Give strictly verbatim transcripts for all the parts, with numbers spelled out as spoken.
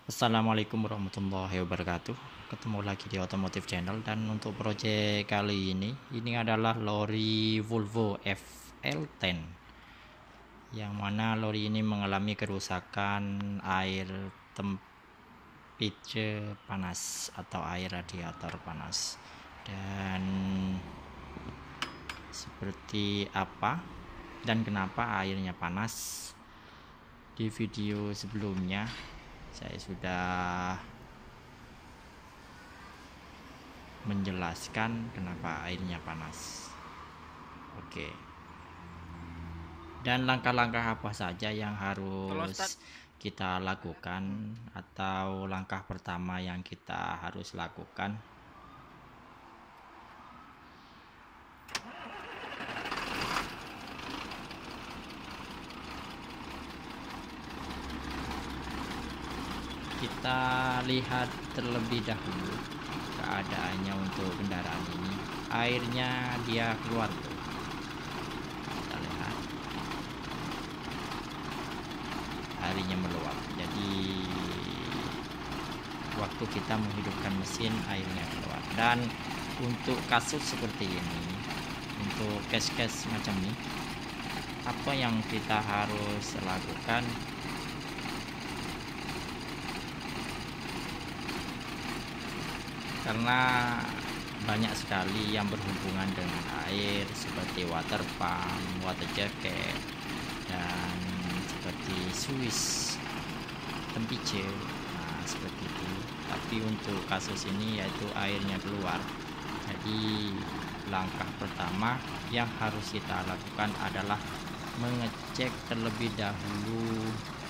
Assalamualaikum warahmatullahi wabarakatuh. Ketemu lagi di Otomotif Channel, dan untuk proyek kali ini ini adalah lori Volvo F L sepuluh, yang mana lori ini mengalami kerusakan air temperature panas atau air radiator panas. Dan seperti apa dan kenapa airnya panas, di video sebelumnya saya sudah menjelaskan kenapa airnya panas. Oke. Dan langkah-langkah apa saja yang harus kita lakukan, atau langkah pertama yang kita harus lakukan? Kita lihat terlebih dahulu keadaannya untuk kendaraan ini. Airnya dia keluar tuh. Kita lihat airnya meluap. Jadi waktu kita menghidupkan mesin, airnya keluar. Dan untuk kasus seperti ini, untuk case-case macam ini, apa yang kita harus lakukan? Karena banyak sekali yang berhubungan dengan air, seperti water pump, water jacket, dan seperti Swiss temperature, nah seperti itu. Tapi untuk kasus ini yaitu airnya keluar. Jadi langkah pertama yang harus kita lakukan adalah mengecek terlebih dahulu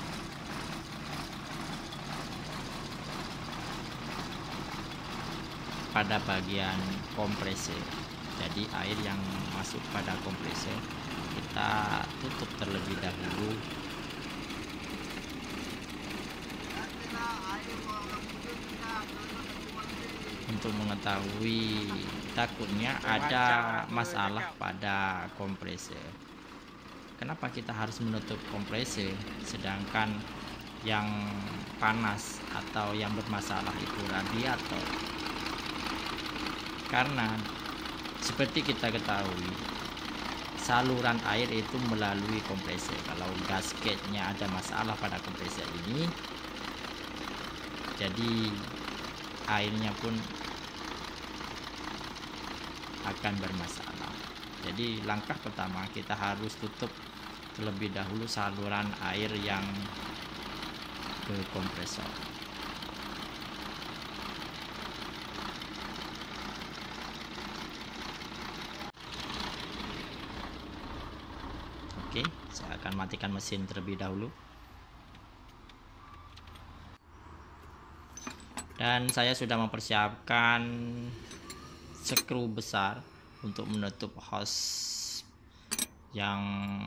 pada bagian kompresor. Jadi air yang masuk pada kompresor kita tutup terlebih dahulu untuk mengetahui, takutnya ada masalah pada kompresor. Kenapa kita harus menutup kompresor sedangkan yang panas atau yang bermasalah itu radiator? Karena seperti kita ketahui, saluran air itu melalui kompresor. Kalau gasketnya ada masalah pada kompresor ini, jadi airnya pun akan bermasalah. Jadi langkah pertama, kita harus tutup terlebih dahulu saluran air yang ke kompresor. Oke, saya akan matikan mesin terlebih dahulu. Dan saya sudah mempersiapkan skru besar untuk menutup hose yang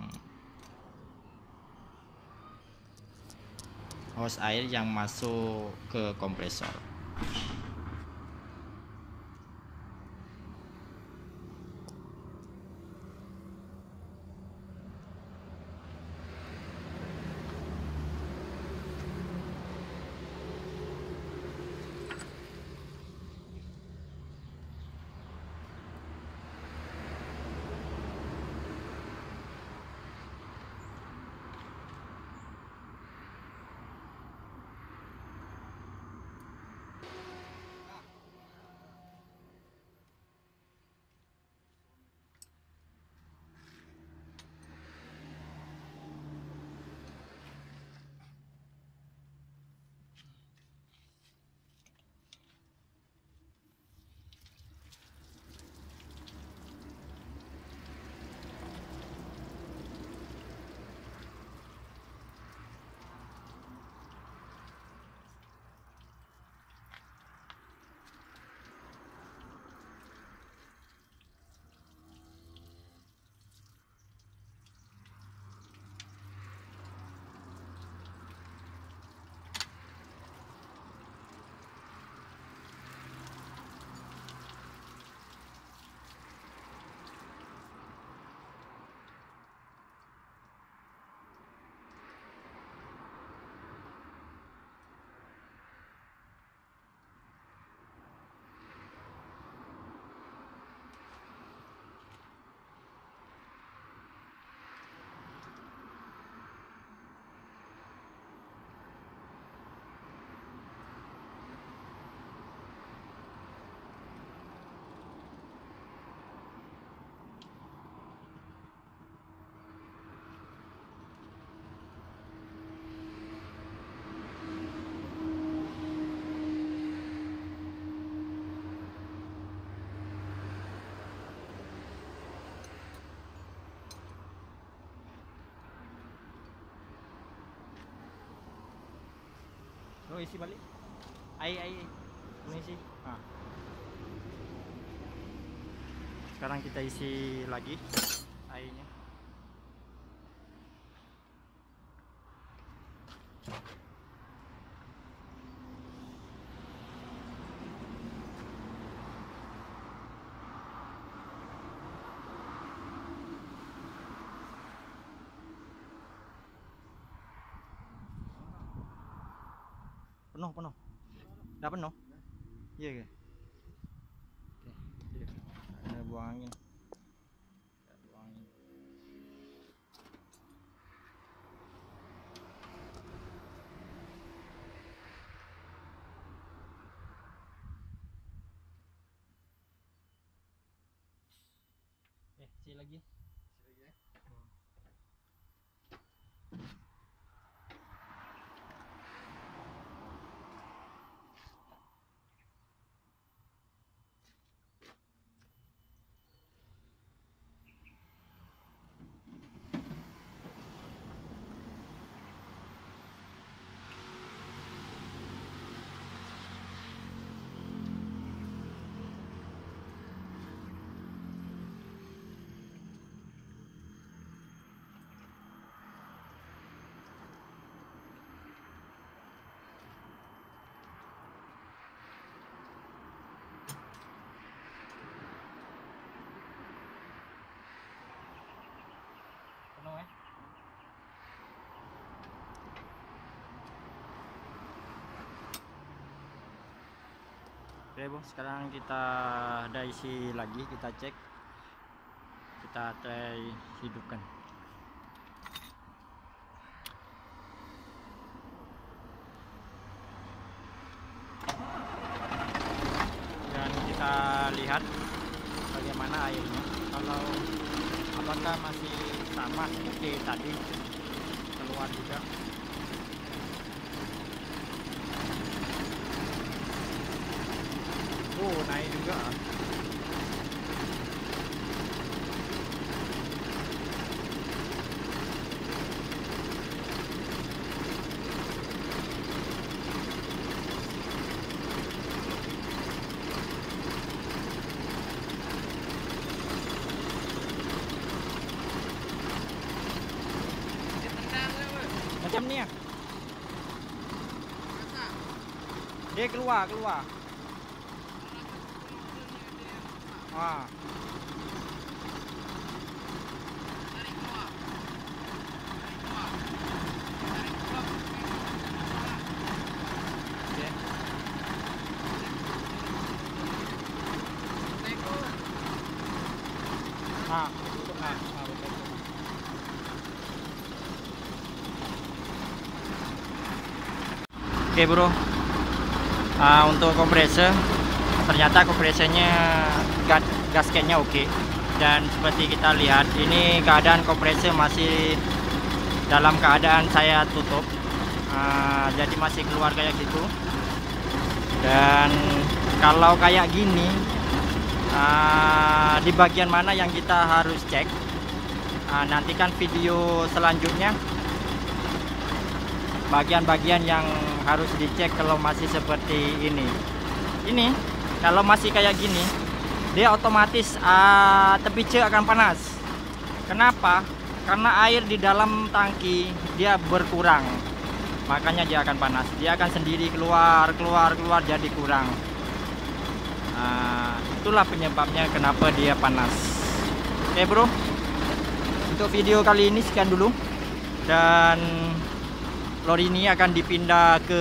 hose air yang masuk ke kompresor. Lo isi balik. Air air. Ini isi. Nah. Sekarang kita isi lagi airnya. Penuh, penuh. Udah penuh? Iya, iya. Oke, iya. Ada buang angin. Ada buang angin. Eh, isi lagi. Isi lagi ya. Hmm. Penuh ya. Oke bos, sekarang kita ada isi lagi, kita cek, kita try hidupkan. Dan kita lihat bagaimana airnya. Kalau apakah masih sama seperti tadi, keluar juga. Oh, naik juga. Macam ni ya. Dia keluar, keluar. Ah. Ah, tutup ah, ah betul. Oke bro, uh, untuk kompresor ternyata kompresornya gas gasketnya oke, dan seperti kita lihat ini keadaan kompresor masih dalam keadaan saya tutup, uh, jadi masih keluar kayak gitu. Dan kalau kayak gini, uh, di bagian mana yang kita harus cek, uh, nantikan video selanjutnya bagian-bagian yang harus dicek kalau masih seperti ini. Ini kalau masih kayak gini, dia otomatis uh, tepi cek akan panas. Kenapa? Karena air di dalam tangki dia berkurang, makanya dia akan panas. Dia akan sendiri keluar, keluar, keluar, jadi kurang. Uh, itulah penyebabnya kenapa dia panas. Oke bro, untuk video kali ini sekian dulu, dan lori ini akan dipindah ke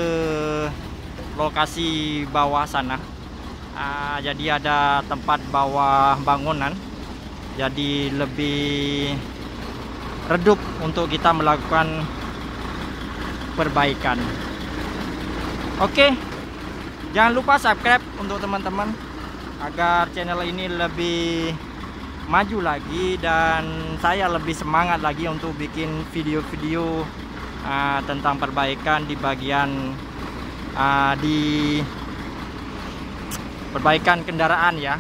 lokasi bawah sana. Uh, jadi ada tempat bawah bangunan, jadi lebih redup untuk kita melakukan perbaikan. Oke, jangan lupa subscribe untuk teman-teman agar channel ini lebih maju lagi dan saya lebih semangat lagi untuk bikin video-video Uh, tentang perbaikan di bagian uh, di perbaikan kendaraan ya.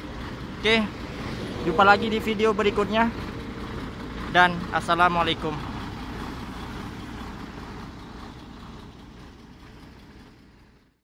Oke, jumpa lagi di video berikutnya, dan assalamualaikum.